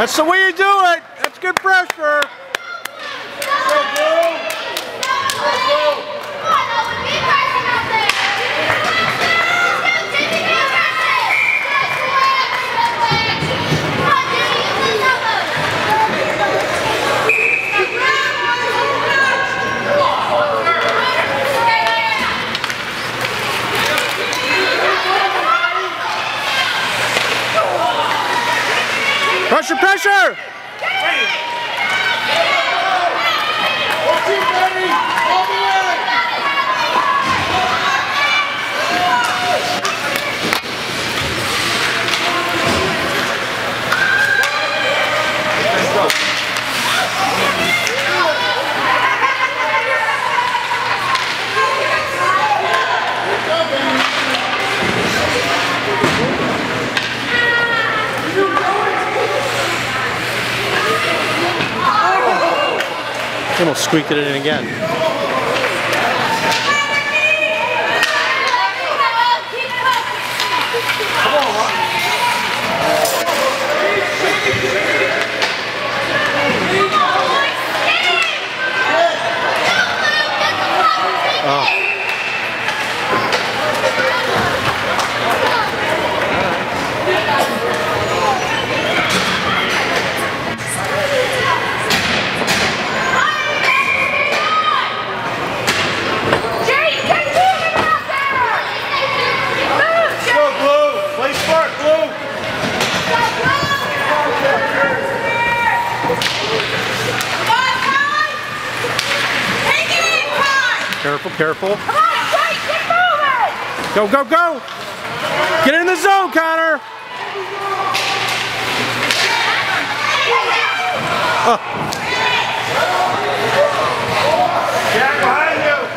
That's the way you do it. That's good pressure. Pressure, pressure! Almost squeaked it in again. Oh. Careful, careful. Come on, Jake, get moving! Go, go, go! Get in the zone, Connor! Jack, behind you!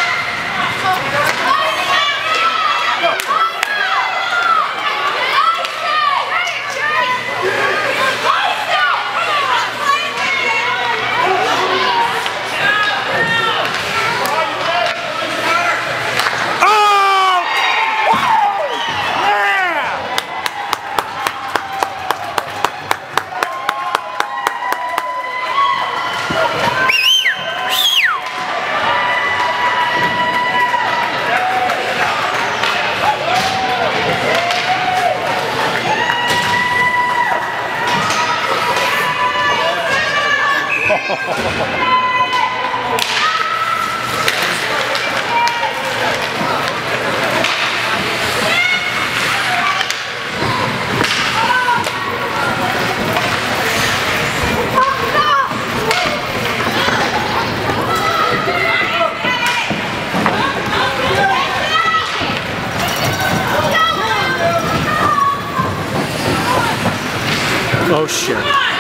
Oh shit.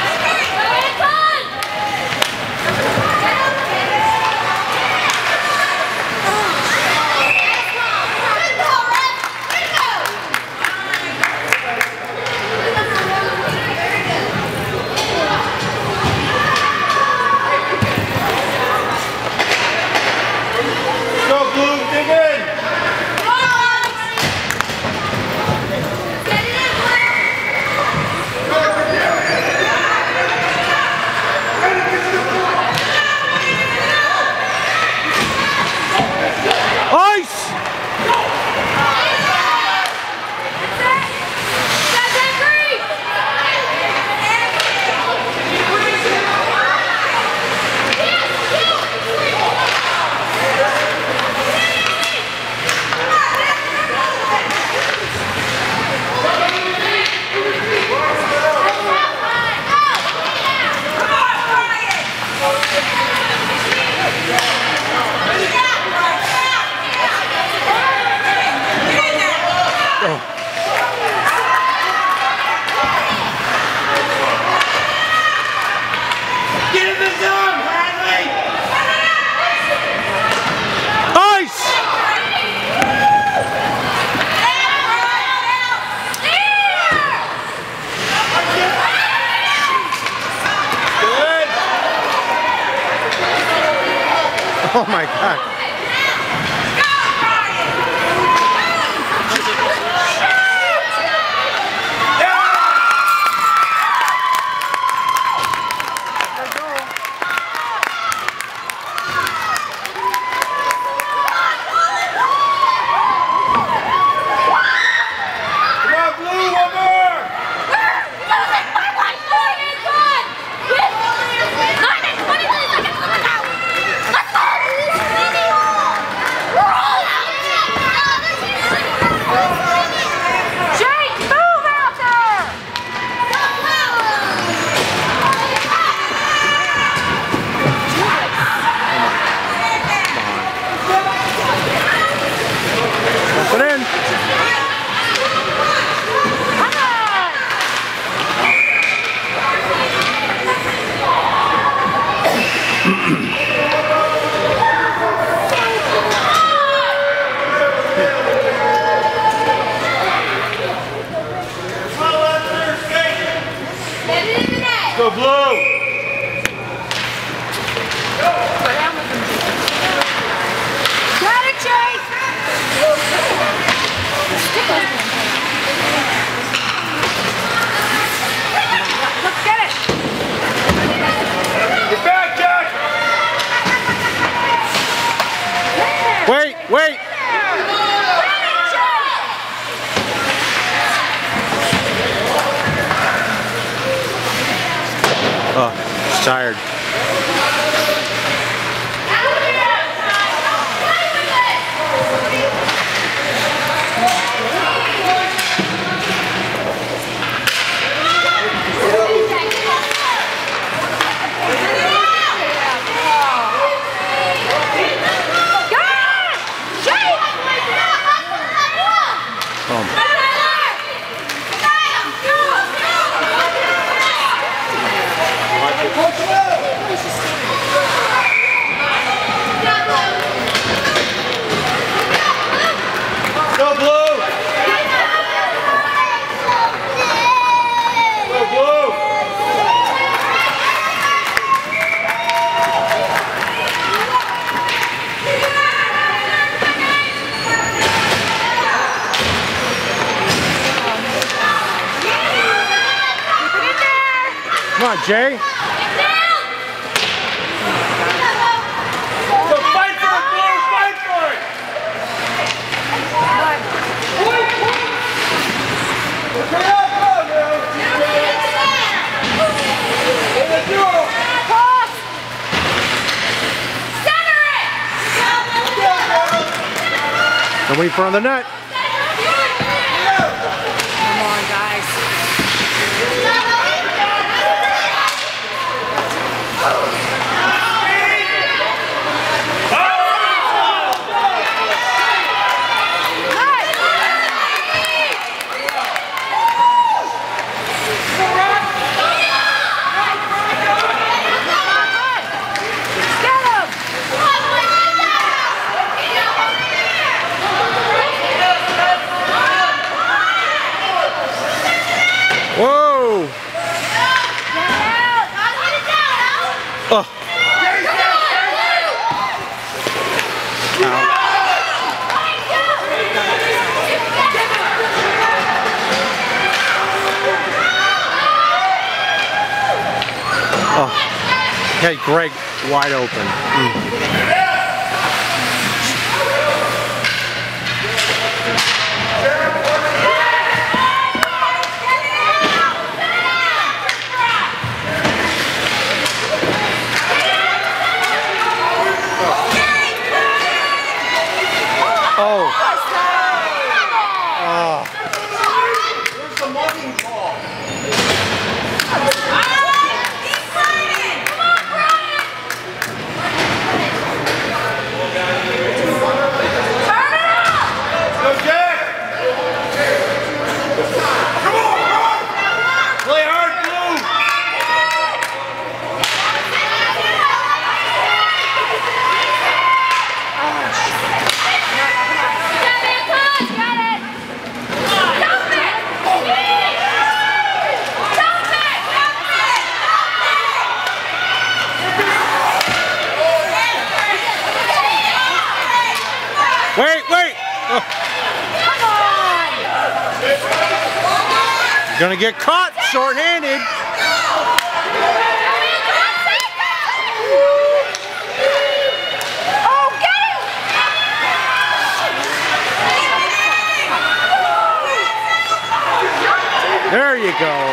Go, Blue, dig in! Oh my God. blue. Got it, Jake! Let's get it! Get back, Jack. Wait, wait. Oh, he's tired. Go blue. Go blue. Come on, Jay. So fight for it, blue. Fight for it. Okay, up, go now. In the duel. And wait for on the net. Come on, guys. Whoa! Oh. Oh. Hey, Greg, wide open. Oh. Where's the mugging ball? Go, Jack! Come on! Play hard, blue! Wait, wait! Oh. You're gonna get caught short-handed. There you go.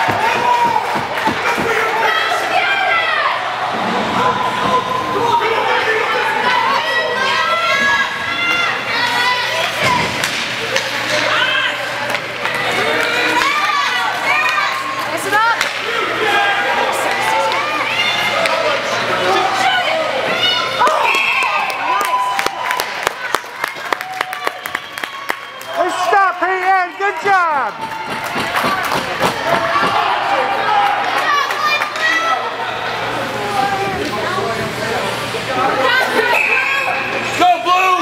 Hey, stop, Peyton. Good job. Go, blue!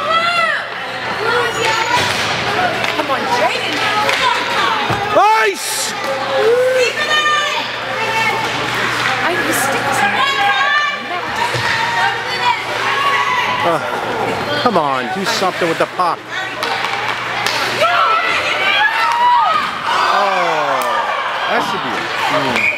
Come on, Jaden. Nice! Come on, do something with the puck. Oh, that should be it.